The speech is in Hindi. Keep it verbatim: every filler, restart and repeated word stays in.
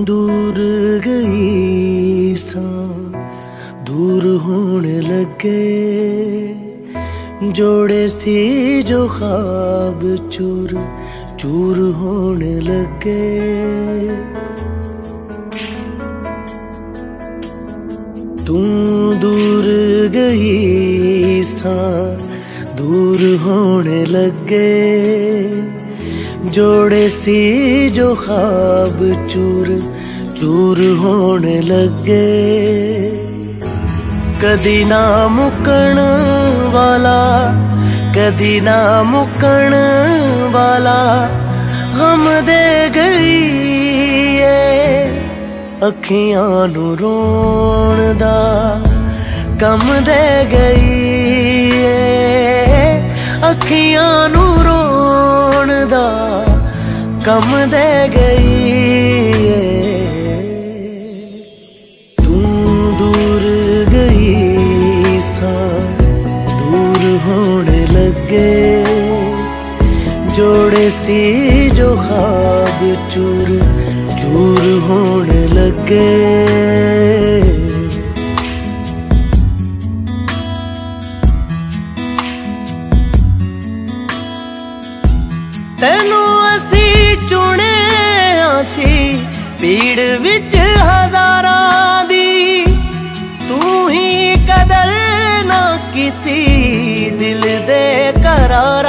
दूर गई सा दूर होने लगे, जोड़े सी जो ख्वाब चूर चूर होने लगे। तू दूर गई सा दूर होने लगे, जोड़े सी जो ख्वाब चूर चूर होने लगे। कदी ना मुकण वाला कदी ना मुकण वाला गम दे गई है, अखियां नू रोण दा गम दे गई है, अखियां नू रोण दा गम दे गई है। तू दूर गई सा दूर होने लगे, जोड़े सी जो ख्वाब चूर चूर होने लगे। तेनू असी चुने आसी भीड़ विच हजारां दी, तू ही कदर ना कीती दिल दे करार